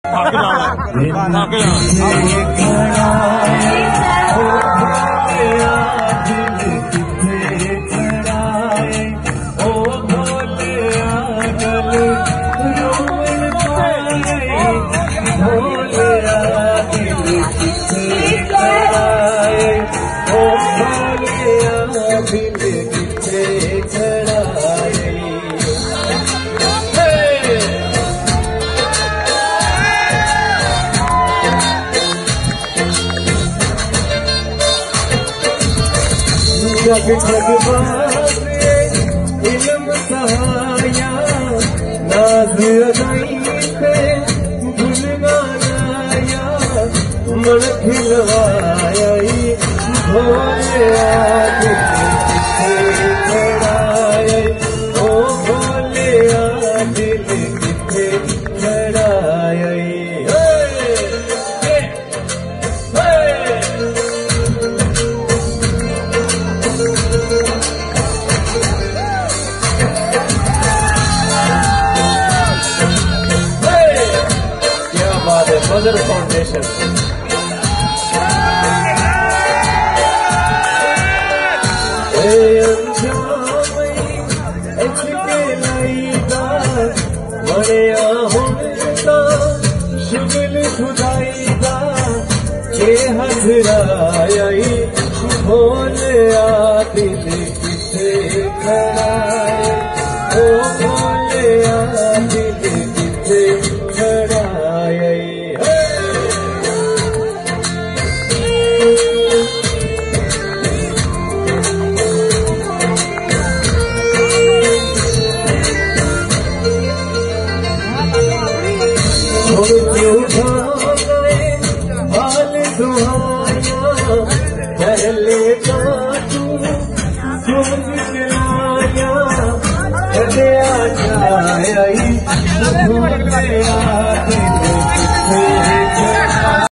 इल्म सहाया नाज़ अदाई पे गुलगानाया मन खिलवाया भोले आगे किथे खड़ाए ओ भोले आगे किथे खड़ाए Mother Foundation. शुगल खुदाईदा के हजराई भोले आ दिल किथे खड़ाए ओ भोले आ दिल किथे खड़ाए पहले का तू सोच के आया भोले आ